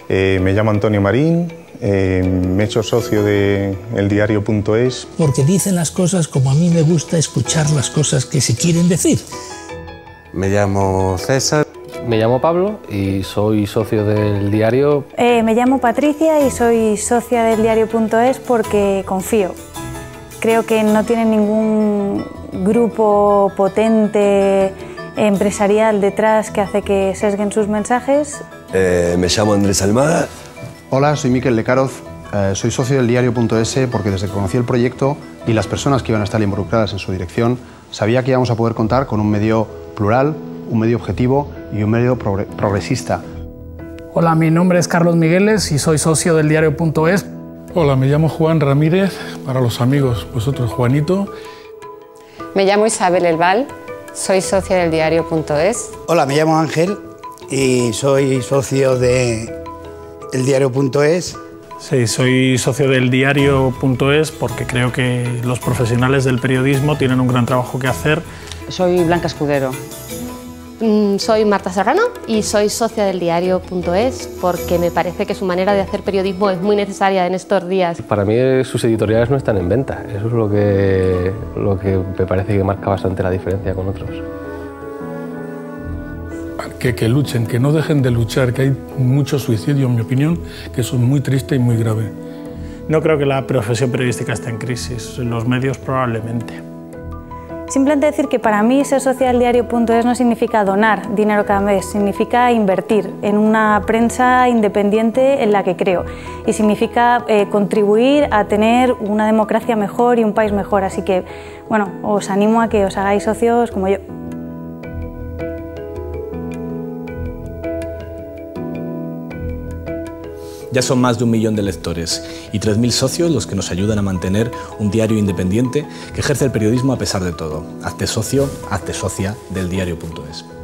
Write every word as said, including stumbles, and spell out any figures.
Eh, me llamo Antonio Marín, eh, me he hecho socio de el diario punto es. Porque dicen las cosas como a mí me gusta escuchar las cosas que se quieren decir. Me llamo César. Me llamo Pablo y soy socio del diario. Eh, me llamo Patricia y soy socia del diario punto es porque confío. Creo que no tiene ningún grupo potente empresarial detrás que hace que sesguen sus mensajes. Eh, me llamo Andrés Almada. Hola, soy Miquel Lecaroz, eh, soy socio del diario punto es porque desde que conocí el proyecto y las personas que iban a estar involucradas en su dirección, sabía que íbamos a poder contar con un medio plural, un medio objetivo y un medio progre progresista. Hola, mi nombre es Carlos Migueles y soy socio del diario punto es. Hola, me llamo Juan Ramírez, para los amigos, vosotros Juanito. Me llamo Isabel Elval, soy socia del diario punto es. Hola, me llamo Ángel y soy socio de el diario punto es. Sí, soy socio del diario punto es porque creo que los profesionales del periodismo tienen un gran trabajo que hacer. Soy Blanca Escudero. Mm, soy Marta Serrano y soy socia del diario punto es porque me parece que su manera de hacer periodismo es muy necesaria en estos días. Para mí sus editoriales no están en venta, eso es lo que, lo que me parece que marca bastante la diferencia con otros. Que, que luchen, que no dejen de luchar, que hay mucho suicidio, en mi opinión, que eso es muy triste y muy grave. No creo que la profesión periodística esté en crisis, los medios probablemente. Simplemente decir que para mí ser socia del diario punto es no significa donar dinero cada mes, significa invertir en una prensa independiente en la que creo y significa eh, contribuir a tener una democracia mejor y un país mejor. Así que, bueno, os animo a que os hagáis socios como yo. Ya son más de un millón de lectores y tres mil socios los que nos ayudan a mantener un diario independiente que ejerce el periodismo a pesar de todo. Hazte socio, hazte socia del diario punto es.